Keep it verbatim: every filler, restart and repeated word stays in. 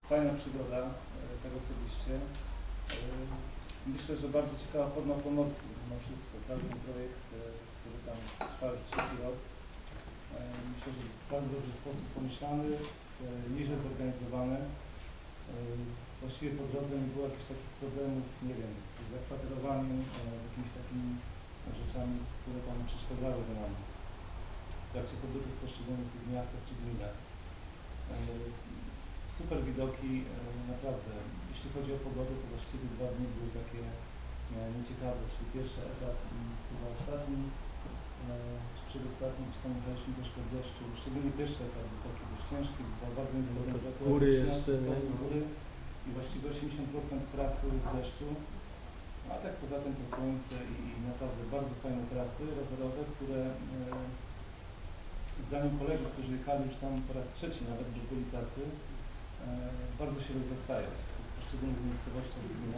fajna przygoda, tak osobiście. Myślę, że bardzo ciekawa forma pomocy mimo wszystko. Cały ten projekt, który tam trwa już trzeci rok. Myślę, że w bardzo dobry sposób pomyślany, nieźle zorganizowany. Właściwie po drodze nie było jakichś takich problemów, nie wiem, z zakwaterowaniem, z jakimiś takimi rzeczami, które tam przeszkadzałyby nam w trakcie pobytu w poszczególnych tych miastach czy gminach. Super widoki, naprawdę. Jeśli chodzi o pogodę, to właściwie dwa dni były takie nieciekawe, czyli pierwszy etap, chyba ostatni, czy przedostatni, czy tam jechaliśmy troszkę w deszczu. Szczególnie pierwszy etap był taki dość ciężki, była bardzo niska temperatura, góry jeszcze, góry i właściwie osiemdziesiąt procent trasy w deszczu. A tak poza tym to słońce i, i naprawdę bardzo fajne trasy rowerowe, które e, zdaniem kolegów, którzy jechali już tam po raz trzeci nawet, bo byli tacy, e, bardzo się rozrastają w poszczególnych miejscowościach, gminach.